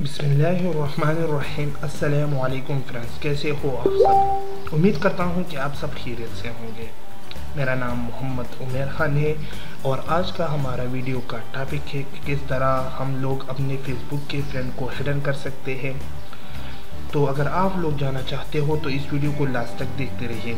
बिस्मिल्लाहिर्रहमानिर्रहीम। अस्सलामु अलैकुम फ्रेंड्स, कैसे हो आप सब। उम्मीद करता हूँ कि आप सब खैरियत से होंगे। मेरा नाम मोहम्मद उमर खान है और आज का हमारा वीडियो का टॉपिक है कि किस तरह हम लोग अपने फेसबुक के फ्रेंड को हिडन कर सकते हैं। तो अगर आप लोग जाना चाहते हो तो इस वीडियो को लास्ट तक देखते रहिए।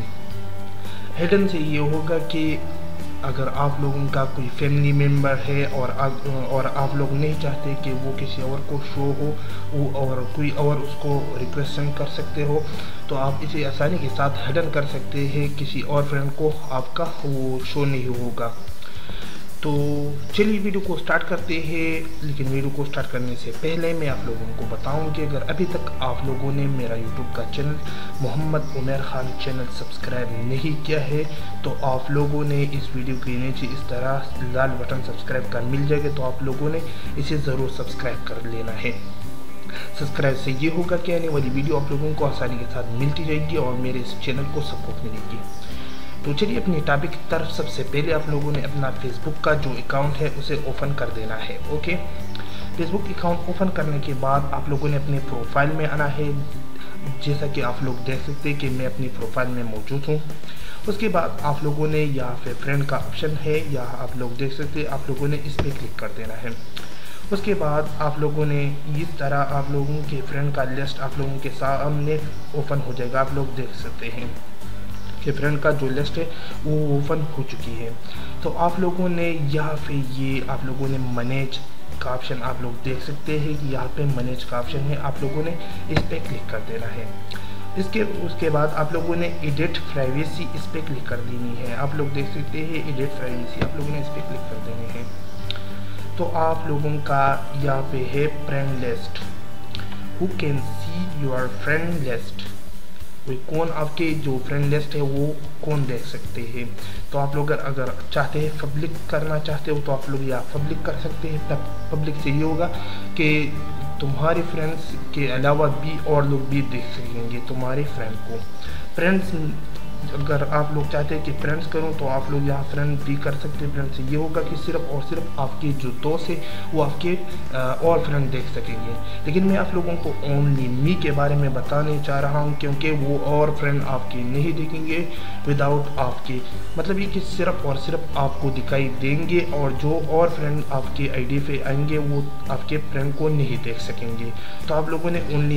हिडन से ये होगा कि अगर आप लोगों का कोई फैमिली मेम्बर है और आप लोग नहीं चाहते कि वो किसी और को शो हो वो और कोई और उसको रिक्वेस्ट सेंड कर सकते हो, तो आप इसे आसानी के साथ हिडन कर सकते हैं। किसी और फ्रेंड को आपका वो शो नहीं होगा। तो चलिए वीडियो को स्टार्ट करते हैं। लेकिन वीडियो को स्टार्ट करने से पहले मैं आप लोगों को बताऊं कि अगर अभी तक आप लोगों ने मेरा यूट्यूब का channel Mohammad Umar Khan channel subscribe नहीं किया है तो आप लोगों ने इस वीडियो के नीचे इस तरह लाल बटन सब्सक्राइब का मिल जाएगा, तो आप लोगों ने इसे ज़रूर सब्सक्राइब कर लेना है। सब्सक्राइब से ये होगा कि आने वाली वीडियो आप लोगों को आसानी के साथ मिलती जाएगी और मेरे इस चैनल को सपोर्ट मिलेगी। तो चलिए अपनी टॉपिक की तरफ। सबसे पहले आप लोगों ने अपना फेसबुक का जो अकाउंट है उसे ओपन कर देना है। ओके, फेसबुक अकाउंट ओपन करने के बाद आप लोगों ने अपने प्रोफाइल में आना है। जैसा कि आप लोग देख सकते हैं कि मैं अपनी प्रोफाइल में मौजूद हूँ। उसके बाद आप लोगों ने यहाँ पे फ्रेंड का ऑप्शन है, यहाँ आप लोग देख सकते हैं, आप लोगों ने इस पर क्लिक कर देना है। उसके बाद आप लोगों ने इस तरह आप लोगों के फ्रेंड का लिस्ट आप लोगों के सामने ओपन हो जाएगा। आप लोग देख सकते हैं कि फ्रेंड का जो लिस्ट है वो ओपन हो चुकी है। तो आप लोगों ने यहाँ पे ये आप लोगों ने मैनेज का ऑप्शन आप लोग देख सकते हैं कि यहाँ पे मैनेज का ऑप्शन है, आप लोगों ने इस पे क्लिक कर देना है। उसके बाद आप लोगों ने एडिट प्राइवेसी इस पे क्लिक कर देनी है। आप लोग देख सकते हैं एडिट प्राइवेसी आप लोगों ने इस पे क्लिक कर देनी है। तो आप लोगों का यहाँ पे है friend list, who can see your friend list, कोई कौन आपके जो फ्रेंड लिस्ट है वो कौन देख सकते हैं। तो आप लोग अगर चाहते हैं पब्लिक करना चाहते हो तो आप लोग यहाँ पब्लिक कर सकते हैं। पब्लिक से ये होगा कि तुम्हारे फ्रेंड्स के अलावा भी और लोग भी देख सकेंगे तुम्हारे फ्रेंड को। फ्रेंड्स अगर आप लोग चाहते हैं कि फ्रेंड्स करूं तो आप लोग यहाँ फ्रेंड भी कर सकते हैं। फ्रेंड से ये होगा कि सिर्फ और सिर्फ आपके जो दोस्त है वो आपके और फ्रेंड देख सकेंगे। लेकिन मैं आप लोगों को ओनली मी के बारे में बताने चाह रहा हूँ, क्योंकि वो और फ्रेंड आपके नहीं देखेंगे विदाउट आपके, मतलब ये कि सिर्फ और सिर्फ आपको दिखाई देंगे और जो और फ्रेंड आपके आईडी पे आएंगे वो आपके फ्रेंड को नहीं देख सकेंगे। तो आप लोगों ने ओनली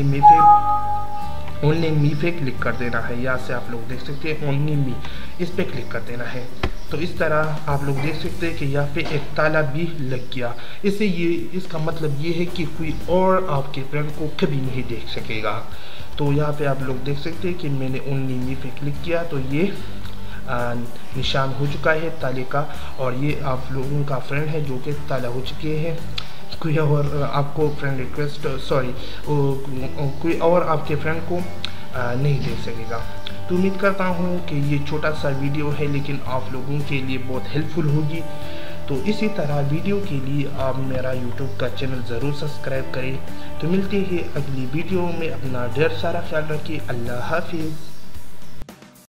मी पे क्लिक कर देना है। यहाँ से आप लोग देख सकते हैं ओनली मी, इस पे क्लिक कर देना है। तो इस तरह आप लोग देख सकते हैं कि यहाँ पे एक ताला भी लग गया। इसका मतलब ये है कि कोई और आपके फ्रेंड को कभी नहीं देख सकेगा। तो यहाँ पे आप लोग देख सकते हैं कि मैंने ओनली मी पे क्लिक किया तो ये निशान हो चुका है ताले का, और ये आप लोगों का फ्रेंड है जो कि ताला हो चुके हैं। कोई और आपको फ्रेंड रिक्वेस्ट कोई और आपके फ्रेंड को नहीं देख सकेगा। तो उम्मीद करता हूँ कि ये छोटा सा वीडियो है लेकिन आप लोगों के लिए बहुत हेल्पफुल होगी। तो इसी तरह वीडियो के लिए आप मेरा यूट्यूब का चैनल ज़रूर सब्सक्राइब करें। तो मिलते हैं अगली वीडियो में। अपना ढेर सारा ख्याल रखिए। अल्लाह हाफिज़।